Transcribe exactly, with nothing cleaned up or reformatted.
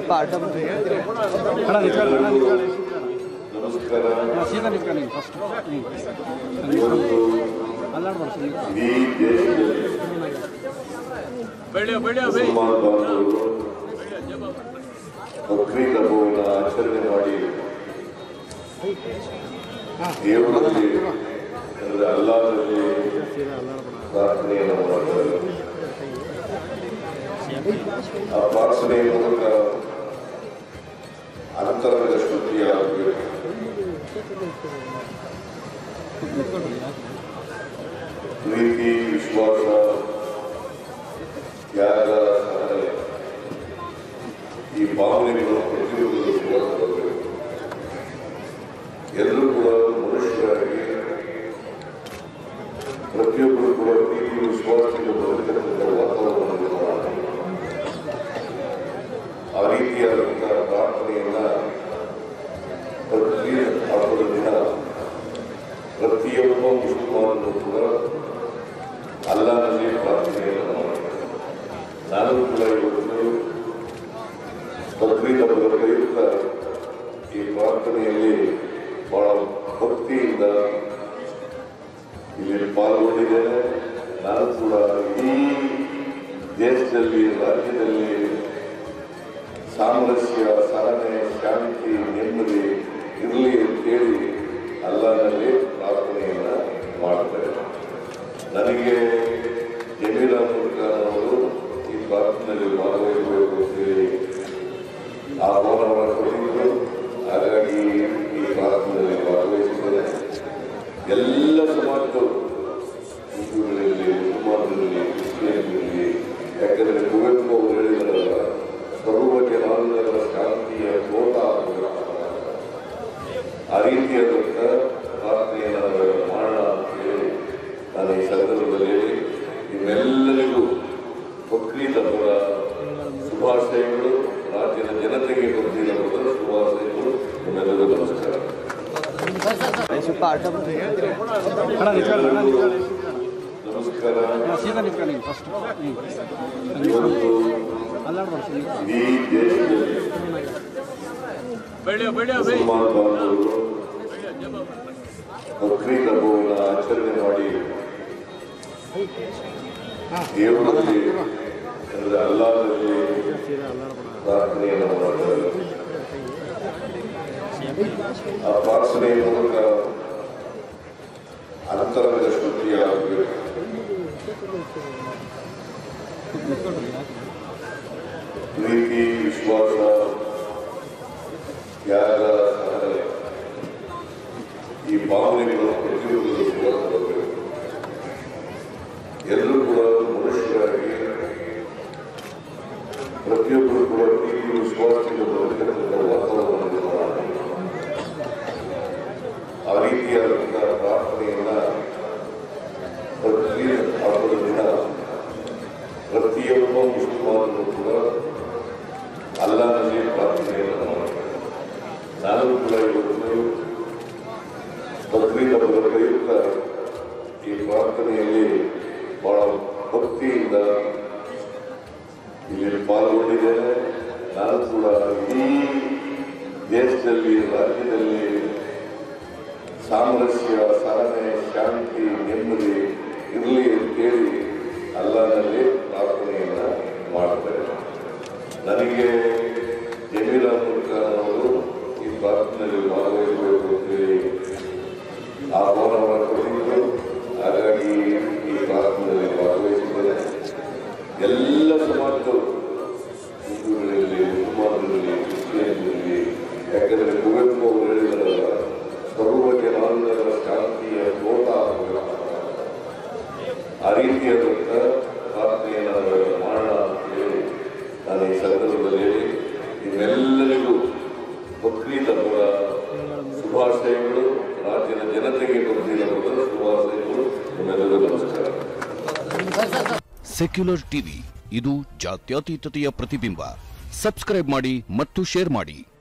ಪಾಠ ಸೀದಾ ನಿಂತ್ಕೊಳ್ಳಿ ಫಸ್ಟ್ ಬಕ್ರೀದ್ ಹಬ್ಬವನ್ನು ಆಚರಣೆ ಮಾಡಿ ದೇವರಲ್ಲಿ ಅಂದರೆ ಅಲ್ಲಾಹನಲ್ಲಿ ಪ್ರಾರ್ಥನೆಯನ್ನು ಮಾಡ್ತಾರೆ. ಆ ಪ್ರಾರ್ಥನೆಯ ಮೂಲಕ ಅಂತರಂಗ ಶುದ್ಧಿಯಾಗಬೇಕು. ಪ್ರೀತಿ, ವಿಶ್ವಾಸ, ತ್ಯಾಗ, ಸಹನೆ ಈ ಭಾವನೆಗಳು ಪ್ರತಿಯೊಬ್ಬರು ಬರಬೇಕು. ಎಲ್ಲರೂ ಕೂಡ ಮನುಷ್ಯರಾಗಿ ಪ್ರತಿಯೊಬ್ಬರು ಕೂಡ ಪ್ರೀತಿ ವಿಶ್ವಾಸದಿಂದ ಬರತಕ್ಕಂಥ ವಾತಾವರಣ ನಿರ್ಮಾಣ. ಆ ರೀತಿಯಾದಂತಹ ಪ್ರಾರ್ಥನೆಯನ್ನ ಪ್ರತಿ ಹಬ್ಬದ ದಿನ ಪ್ರತಿಯೊಬ್ಬ ಮುಸಲ್ಮಾನರು ಕೂಡ ಅಲ್ಲಾಹನಲ್ಲಿ ಪ್ರಾರ್ಥನೆಯನ್ನು ಮಾಡ್ತಾರೆ. ನಾನು ಕೂಡ ಇವತ್ತು ಬಕ್ರೀದ್ ಹಬ್ಬದ ಪ್ರಯುಕ್ತ ಈ ಪ್ರಾರ್ಥನೆಯಲ್ಲಿ ಬಹಳ ಭಕ್ತಿಯಿಂದ ಇಲ್ಲಿ ಪಾಲ್ಗೊಂಡಿದ್ದೇನೆ. ನಾನು ಕೂಡ ಈ ದೇಶದಲ್ಲಿ, ರಾಜ್ಯದಲ್ಲಿ ಸಾಮರಸ್ಯ, ಸಹನೆ, ಶಾಂತಿ, ನೆಮ್ಮದಿ ಇರಲಿ ಅಂತೇಳಿ ಅಲ್ಲಾಹನಲ್ಲಿ ಪ್ರಾರ್ಥನೆಯನ್ನು ಮಾಡ್ತಾರೆ. ನನಗೆ ಜಮೀರ್ ಅಹಮದ್ ಖಾನ್ ಅವರು ಈ ಪ್ರಾರ್ಥನೆಯಲ್ಲಿ ಭಾಗವಹಿಸಬೇಕು ಅಂತೇಳಿ ಆಹ್ವಾನವನ್ನು ಕೊಟ್ಟಿದ್ದರು. ಹಾಗಾಗಿ ಈ ಪ್ರಾರ್ಥನೆಯಲ್ಲಿ ಭಾಗವಹಿಸಿದ್ದೇನೆ. ಎಲ್ಲ ಸಮಾಜದವರು, ಹಿಂದೂಗಳಲ್ಲಿ, ಮುಸಲ್ಮಾನರಲ್ಲಿ, ಕ್ರಿಶ್ಚಿಯನ್ರಲ್ಲಿ, ಯಾಕಂದರೆ ಕುವೆಂಪು ಅವರು ಹೇಳಿದಾರಲ್ಲ, ಸರ್ವ ಜನಾಂಗಗಳ ಶಾಂತಿಯ ತೋಟ ಆಗಬೇಕು. ಆ ರೀತಿಯಾದಂಥ ಪ್ರಾರ್ಥನೆಯನ್ನು ಮಾಡೋಣ ಅಂತೇಳಿ ನಾನು ಈ ಸಂದರ್ಭದಲ್ಲಿ ಹೇಳಿ ನಿಮ್ಮೆಲ್ಲರಿಗೂ ಬಕ್ರೀದ್ ಹಬ್ಬದ ಶುಭಾಶಯಗಳು. ರಾಜ್ಯದ ಜನತೆಗೆ ಬಕ್ರೀದ್ ಹಬ್ಬದ ಶುಭಾಶಯಗಳು. ನಿಮ್ಮೆಲ್ಲರಿಗೂ ನಮಸ್ಕಾರ. ಪಾಠ ನಮಸ್ಕಾರ. ಸೀದಾ ನಿಂತ್ಕೊಳ್ಳಿ ಫಸ್ಟ್ ಇವತ್ತು ಈ ದೇಶದಲ್ಲಿ ಮುಸಲ್ಮಾನ ಬಾಂಧವರು ಬಕ್ರೀದ್ ಹಬ್ಬವನ್ನು ಆಚರಣೆ ಮಾಡಿ ದೇವರಲ್ಲಿ ಅಂದರೆ ಅಲ್ಲಾಹನಲ್ಲಿ ಪ್ರಾರ್ಥನೆಯನ್ನು ಮಾಡ್ತಾರೆ. ಆ ಪ್ರಾರ್ಥನೆಯ ಮೂಲಕ ಅಂತರಂಗ ಶುದ್ಧಿಯಾಗಬೇಕು. ಪ್ರೀತಿ, ವಿಶ್ವಾಸ, ತ್ಯಾಗ, ಸಹನೆ ಈ ಭಾವನೆಗಳು ಪ್ರತಿಯೊಬ್ಬರು ಬರಬೇಕು. ಎಲ್ಲರೂ ಕೂಡ ಮನುಷ್ಯರಾಗಿ ಪ್ರತಿಯೊಬ್ಬರು ಕೂಡ ಪ್ರೀತಿ ವಿಶ್ವಾಸದಿಂದ ಬರತಕ್ಕಂಥ ವಾತಾವರಣ ನಿರ್ಮಾಣ. ಆ ರೀತಿಯಾದಂತಹ ಪ್ರಾರ್ಥನೆಯನ್ನ ಪ್ರತಿ ಹಬ್ಬದ ದಿನ ಪ್ರತಿಯೊಬ್ಬ ಮುಸಲ್ಮಾನರು ಕೂಡ ಅಲ್ಲಾಹನಲ್ಲಿ ಪ್ರಾರ್ಥನೆಯನ್ನು ಮಾಡ್ತಾರೆ. ನಾನು ಕೂಡ ಇವತ್ತು ಬಕ್ರೀದ್ ಹಬ್ಬದ ಪ್ರಯುಕ್ತ ಈ ಪ್ರಾರ್ಥನೆಯಲ್ಲಿ ಬಹಳ ಭಕ್ತಿಯಿಂದ ಇಲ್ಲಿ ಪಾಲ್ಗೊಂಡಿದ್ದೇನೆ. ನಾನು ಕೂಡ ಈ ದೇಶದಲ್ಲಿ, ರಾಜ್ಯದಲ್ಲಿ ಸಾಮರಸ್ಯ, ಸಹನೆ, ಶಾಂತಿ, ನೆಮ್ಮದಿ ಇರಲಿ ಅಂತೇಳಿ ಅಲ್ಲಾಹನಲ್ಲಿ ಪ್ರಾರ್ಥನೆಯನ್ನು ಮಾಡ್ತಾರೆ. ನನಗೆ ಜಮೀರ್ ಅಹಮದ್ ಖಾನ್ ಅವರು ಈ ಪ್ರಾರ್ಥನೆಯಲ್ಲಿ ಭಾಗವಹಿಸಬೇಕು ಅಂತೇಳಿ ಆಹ್ವಾನವನ್ನು ಕೊಟ್ಟಿದ್ದರು. ಹಾಗಾಗಿ ಈ ಪ್ರಾರ್ಥನೆಯಲ್ಲಿ ಭಾಗವಹಿಸಿದ್ದೇನೆ. ಎಲ್ಲ ಸಮಾಜದವರು, ಹಿಂದೂಗಳಲ್ಲಿ, ಮುಸಲ್ಮಾನರಲ್ಲಿ, ಕ್ರಿಶ್ಚಿಯನ್ರಲ್ಲಿ, ಯಾಕಂದರೆ ಕುವೆಂಪು ಅವರು ಹೇಳಿದಾರಲ್ಲ, ಸರ್ವ ಜನಾಂಗಗಳ ಶಾಂತಿಯ ತೋಟ ಆಗಬೇಕು. ಆ ರೀತಿಯಾದಂಥ ಪ್ರಾರ್ಥನೆಯನ್ನು ಮಾಡೋಣ ಅಂತೇಳಿ ನಾನು ಈ ಸಂದರ್ಭದಲ್ಲಿ ಹೇಳಿ ನಿಮ್ಮೆಲ್ಲರಿಗೂ ಬಕ್ರೀದ್ ಹಬ್ಬದ ಶುಭಾಶಯಗಳು. ರಾಜ್ಯದ ಜನತೆಗೆ ಬಕ್ರೀದ್ ಹಬ್ಬದ ಶುಭಾಶಯಗಳು. ನಿಮ್ಮೆಲ್ಲರಿಗೂ ನಮಸ್ಕಾರ. ಸೆಕ್ಯುಲರ್ ಟಿವಿ, ಇದು ಜಾತ್ಯತೀತತೆಯ ಪ್ರತಿಬಿಂಬ. ಸಬ್ಸ್ಕ್ರೈಬ್ ಮಾಡಿ ಮತ್ತು ಶೇರ್ ಮಾಡಿ.